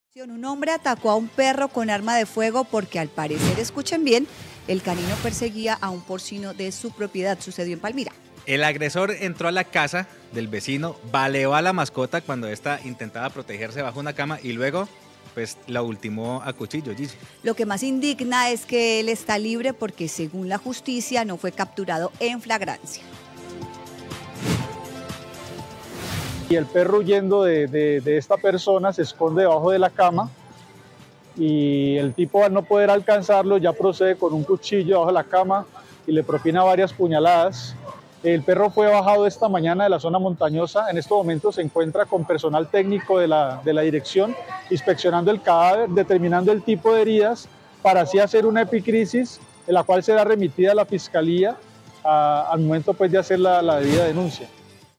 Un hombre atacó a un perro con arma de fuego porque al parecer, escuchen bien, el canino perseguía a un porcino de su propiedad. Sucedió en Palmira. El agresor entró a la casa del vecino, baleó a la mascota cuando ésta intentaba protegerse bajo una cama y luego pues la ultimó a cuchillo, Gigi. Lo que más indigna es que él está libre porque según la justicia no fue capturado en flagrancia. Y el perro, huyendo de esta persona, se esconde debajo de la cama y el tipo, al no poder alcanzarlo, ya procede con un cuchillo debajo de la cama y le propina varias puñaladas. El perro fue bajado esta mañana de la zona montañosa. En estos momentos se encuentra con personal técnico de la dirección inspeccionando el cadáver, determinando el tipo de heridas para así hacer una epicrisis en la cual será remitida a la fiscalía al momento pues de hacer la debida denuncia.